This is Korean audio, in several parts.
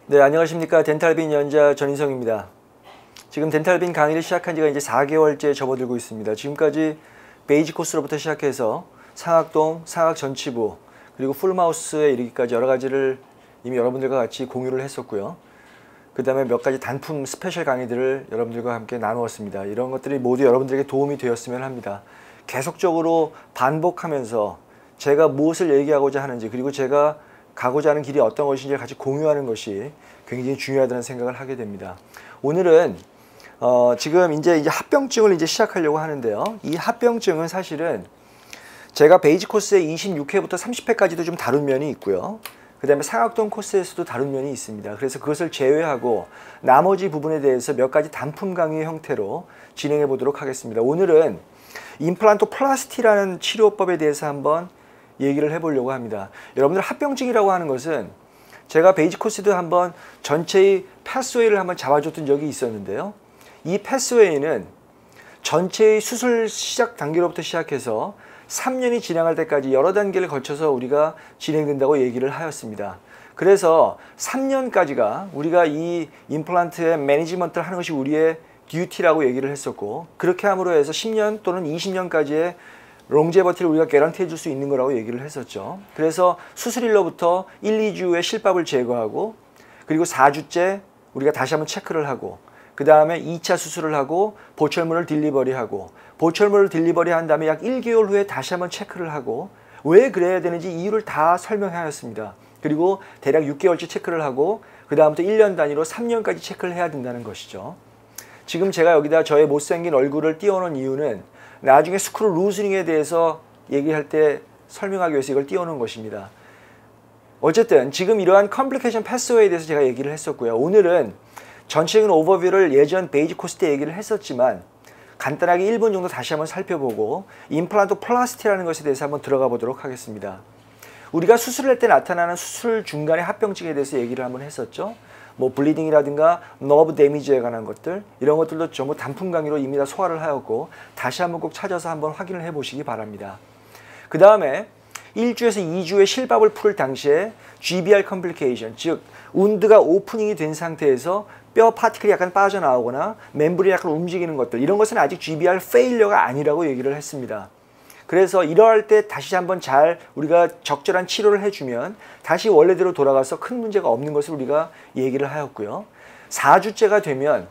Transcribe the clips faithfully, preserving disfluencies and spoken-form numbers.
네, 안녕하십니까. 덴탈빈 연자 전인성입니다. 지금 덴탈빈 강의를 시작한 지가 이제 사 개월째 접어들고 있습니다. 지금까지 베이직 코스로부터 시작해서 상악동, 상악 전치부, 그리고 풀마우스에 이르기까지 여러 가지를 이미 여러분들과 같이 공유를 했었고요. 그 다음에 몇 가지 단품 스페셜 강의들을 여러분들과 함께 나누었습니다. 이런 것들이 모두 여러분들에게 도움이 되었으면 합니다. 계속적으로 반복하면서 제가 무엇을 얘기하고자 하는지, 그리고 제가 가고자 하는 길이 어떤 것인지를 같이 공유하는 것이 굉장히 중요하다는 생각을 하게 됩니다. 오늘은 어 지금 이제 이제 합병증을 이제 시작하려고 하는데요. 이 합병증은 사실은 제가 베이직 코스의 이십육 회부터 삼십 회까지도 좀 다룬 면이 있고요. 그 다음에 상악동 코스에서도 다룬 면이 있습니다. 그래서 그것을 제외하고 나머지 부분에 대해서 몇 가지 단품 강의 형태로 진행해 보도록 하겠습니다. 오늘은 임플란토 플라스티라는 치료법에 대해서 한번 얘기를 해보려고 합니다. 여러분들 합병증이라고 하는 것은 제가 베이직 코스도 한번 전체의 패스웨이를 한번 잡아줬던 적이 있었는데요. 이 패스웨이는 전체의 수술 시작 단계로부터 시작해서 삼 년이 진행할 때까지 여러 단계를 거쳐서 우리가 진행된다고 얘기를 하였습니다. 그래서 삼 년까지가 우리가 이 임플란트의 매니지먼트를 하는 것이 우리의 듀티라고 얘기를 했었고, 그렇게 함으로 해서 십 년 또는 이십 년까지의 롱제버티를 우리가 개런티 해줄 수 있는 거라고 얘기를 했었죠. 그래서 수술일로부터 일, 이 주 후에 실밥을 제거하고, 그리고 사 주째 우리가 다시 한번 체크를 하고, 그 다음에 이 차 수술을 하고 보철물을 딜리버리하고, 보철물을 딜리버리한 다음에 약 일 개월 후에 다시 한번 체크를 하고, 왜 그래야 되는지 이유를 다 설명하였습니다. 그리고 대략 육 개월치 체크를 하고 그 다음부터 일 년 단위로 삼 년까지 체크를 해야 된다는 것이죠. 지금 제가 여기다 저의 못생긴 얼굴을 띄워놓은 이유는 나중에 스크루 루즈닝에 대해서 얘기할 때 설명하기 위해서 이걸 띄워놓은 것입니다. 어쨌든 지금 이러한 컴플리케이션 패스웨이에 대해서 제가 얘기를 했었고요. 오늘은 전체적인 오버뷰를 예전 베이직 코스 때 얘기를 했었지만 간단하게 일 분 정도 다시 한번 살펴보고 임플란토 플라스티라는 것에 대해서 한번 들어가 보도록 하겠습니다. 우리가 수술을 할 때 나타나는 수술 중간의 합병증에 대해서 얘기를 한번 했었죠. 뭐 블리딩이라든가 너브 데미지에 관한 것들, 이런 것들도 전부 단품 강의로 이미 다 소화를 하였고 다시 한번 꼭 찾아서 한번 확인을 해 보시기 바랍니다. 그 다음에 일 주에서 이 주의 실밥을 풀 당시에 지비알 컴플리케이션, 즉 운드가 오프닝이 된 상태에서 뼈 파티클이 약간 빠져나오거나 멤브레인이 약간 움직이는 것들, 이런 것은 아직 지비알 페일러가 아니라고 얘기를 했습니다. 그래서 이러할 때 다시 한번 잘 우리가 적절한 치료를 해주면 다시 원래대로 돌아가서 큰 문제가 없는 것을 우리가 얘기를 하였고요. 사 주째가 되면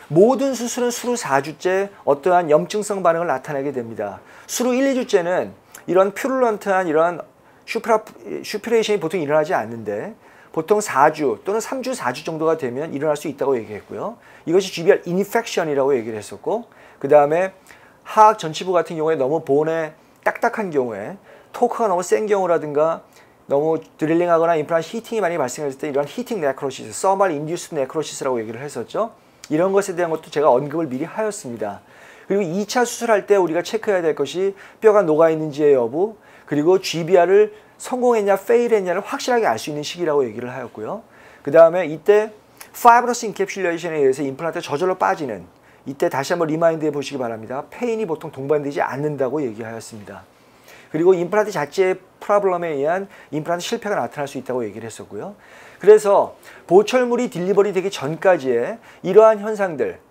모든 수술은 수루 사 주째 어떠한 염증성 반응을 나타내게 됩니다. 수루 일, 이 주째는 이런 퓨룰런트한 이런 슈프라, 슈피레이션이 보통 일어나지 않는데 보통 사 주 또는 삼 주, 사 주 정도가 되면 일어날 수 있다고 얘기했고요. 이것이 지비알 인펙션이라고 얘기를 했었고, 그 다음에 하악 전치부 같은 경우에 너무 본에 딱딱한 경우에, 토크가 너무 센 경우라든가 너무 드릴링하거나 임플란트 히팅이 많이 발생했을 때 이런 히팅 네크로시스, 서멀 인듀스 네크로시스라고 얘기를 했었죠. 이런 것에 대한 것도 제가 언급을 미리 하였습니다. 그리고 이 차 수술할 때 우리가 체크해야 될 것이 뼈가 녹아있는지의 여부, 그리고 지비알을 성공했냐 페일했냐를 확실하게 알 수 있는 시기라고 얘기를 하였고요. 그 다음에 이때 파이브러스 인캡슐레이션에 의해서 임플란트가 저절로 빠지는, 이때 다시 한번 리마인드 해 보시기 바랍니다. 페인이 보통 동반되지 않는다고 얘기하였습니다. 그리고 임플란트 자체의 프로블럼에 의한 임플란트 실패가 나타날 수 있다고 얘기를 했었고요. 그래서 보철물이 딜리버리 되기 전까지의 이러한 현상들,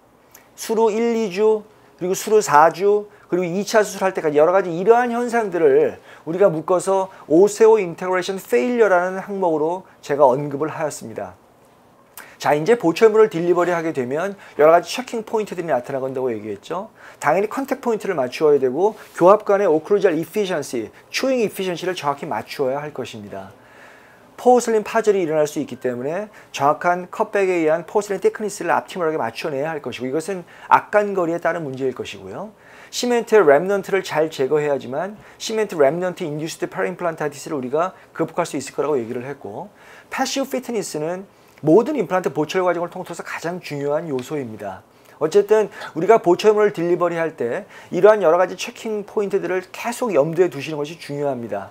수루 일, 이 주, 그리고 수루 사 주, 그리고 이 차 수술할 때까지 여러 가지 이러한 현상들을 우리가 묶어서 오세오 인테그레이션 페일러라는 항목으로 제가 언급을 하였습니다. 자, 이제 보철물을 딜리버리 하게 되면 여러 가지 체킹 포인트들이 나타나간다고 얘기했죠. 당연히 컨택 포인트를 맞추어야 되고 교합 간의 오클루잘 이피션시, 추잉 이피션시를 정확히 맞추어야 할 것입니다. 포슬린 파절이 일어날 수 있기 때문에 정확한 컷백에 의한 포슬린 테크니스를 앞티멀하게 맞춰내야 할 것이고, 이것은 악간거리에 따른 문제일 것이고요. 시멘트 랩넌트를 잘 제거해야지만 시멘트 랩넌트 인듀스드 페리임플란타이티스를 우리가 극복할 수 있을 거라고 얘기를 했고, 패시브 피트니스는 모든 임플란트 보철 과정을 통틀어서 가장 중요한 요소입니다. 어쨌든 우리가 보철물을 딜리버리 할 때 이러한 여러 가지 체킹 포인트들을 계속 염두에 두시는 것이 중요합니다.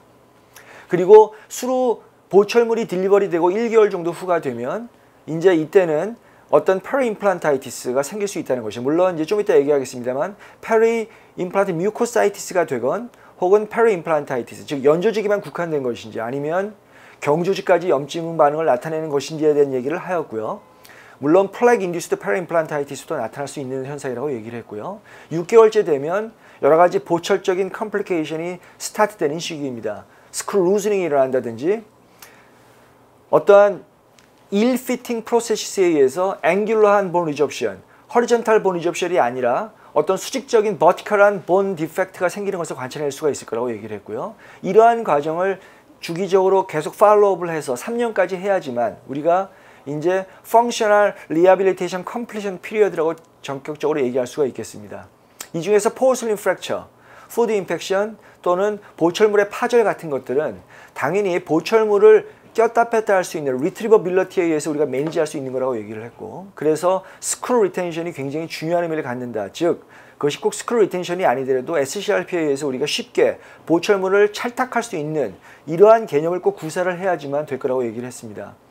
그리고 수로 보철물이 딜리버리 되고 일 개월 정도 후가 되면 이제 이때는 어떤 페리임플란타이티스가 생길 수 있다는 것이, 물론 이제 좀 이따 얘기하겠습니다만 페리임플란트 뮤코사이티스가 되건 혹은 페리임플란타이티스, 즉 연조직에만 국한된 것인지 아니면 경조직까지 염증 반응을 나타내는 것인지에 대한 얘기를 하였고요. 물론 플래그 인듀스드 페리임플란타이티스도 나타날 수 있는 현상이라고 얘기를 했고요. 육 개월째 되면 여러 가지 보철적인 컴플리케이션이 스타트되는 시기입니다. 스크루 루즈닝이 일어난다든지 어떠한 일 피팅 프로세스에 의해서 앵귤러한 본 리접션, 허리전탈 본 리접션이 아니라 어떤 수직적인 버티컬한 본 디펙트가 생기는 것을 관찰할 수가 있을 거라고 얘기를 했고요. 이러한 과정을 주기적으로 계속 팔로우업을 해서 삼 년까지 해야지만 우리가 이제 펑셔널 리하빌리테이션 컴플리션 피리어드라고 전격적으로 얘기할 수가 있겠습니다. 이 중에서 포슬린 프랙처, 푸드 인펙션 또는 보철물의 파절 같은 것들은 당연히 보철물을 꼈다 뺐다 할 수 있는 리트리버빌리티에 의해서 우리가 매니지할 수 있는 거라고 얘기를 했고, 그래서 스크루 리텐션이 굉장히 중요한 의미를 갖는다. 즉 그것이 꼭 스크루 리텐션이 아니더라도 에스씨알피에 의해서 우리가 쉽게 보철물을 찰탁할 수 있는 이러한 개념을 꼭 구사를 해야지만 될 거라고 얘기를 했습니다.